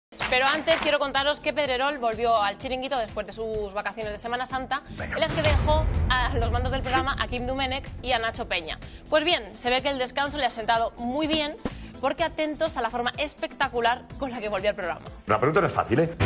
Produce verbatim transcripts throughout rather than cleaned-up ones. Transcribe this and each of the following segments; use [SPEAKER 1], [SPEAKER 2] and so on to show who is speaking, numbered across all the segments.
[SPEAKER 1] Pero antes quiero contaros que Pedrerol volvió al Chiringuito después de sus vacaciones de Semana Santa, en las que dejó a los mandos del programa a Quim Domènech y a Nacho Peña. Pues bien, se ve que el descanso le ha sentado muy bien, porque atentos a la forma espectacular con la que volvió al programa.
[SPEAKER 2] La pregunta no es fácil, ¿eh?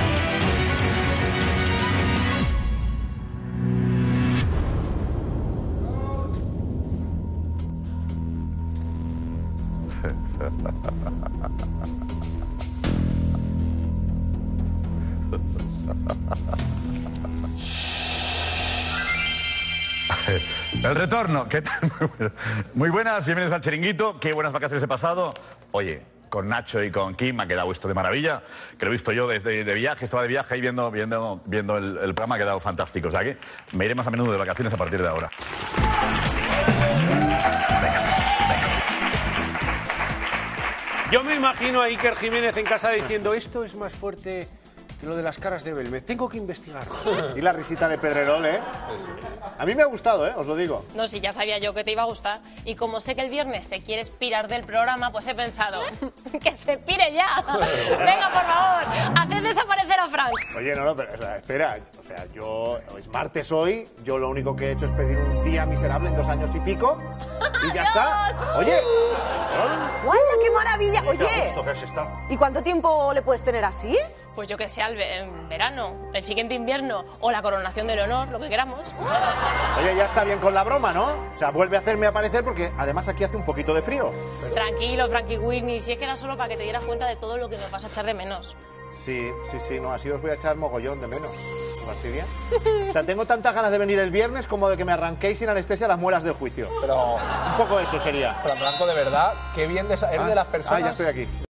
[SPEAKER 2] El retorno, ¿qué tal? Muy buenas, bienvenidos al Chiringuito. Qué buenas vacaciones he pasado. Oye, con Nacho y con Quim me ha quedado esto de maravilla, que lo he visto yo desde de viaje, estaba de viaje y viendo, viendo, viendo el, el programa, ha quedado fantástico. O sea que me iré más a menudo de vacaciones a partir de ahora. Venga, venga.
[SPEAKER 3] Yo me imagino a Iker Jiménez en casa diciendo: esto es más fuerte que lo de las caras de Belmez, tengo que investigar.
[SPEAKER 4] Y la risita de Pedrerol, ¿eh? A mí me ha gustado, ¿eh? Os lo digo.
[SPEAKER 1] No, si ya sabía yo que te iba a gustar. Y como sé que el viernes te quieres pirar del programa, pues he pensado que se pire ya. Venga, por favor, haced desaparecer a Frank.
[SPEAKER 4] Oye, no, no, pero o sea, espera. O sea, yo, es martes hoy, yo lo único que he hecho es pedir un día miserable en dos años y pico. Y ya está. Oye.
[SPEAKER 5] ¡Guau, qué maravilla! Oye,
[SPEAKER 4] ¿Qué es esto?
[SPEAKER 5] ¿y cuánto tiempo le puedes tener así?
[SPEAKER 1] Pues yo que sé, al ve- en verano, el siguiente invierno o la coronación del honor, lo que queramos.
[SPEAKER 4] Oye, ya está bien con la broma, ¿no? O sea, vuelve a hacerme aparecer porque además aquí hace un poquito de frío.
[SPEAKER 1] Tranquilo, Frankie Whitney, si es que era solo para que te dieras cuenta de todo lo que nos vas a echar de menos.
[SPEAKER 4] Sí, sí, sí, no, así os voy a echar mogollón de menos. ¿Me fastidia? O sea, tengo tantas ganas de venir el viernes como de que me arranquéis sin anestesia las muelas del juicio.
[SPEAKER 6] Pero,
[SPEAKER 4] Un poco eso sería.
[SPEAKER 6] Fran Blanco, de verdad, qué bien de esa- eres
[SPEAKER 4] Ah,
[SPEAKER 6] de las personas...
[SPEAKER 4] Ah, ya estoy aquí.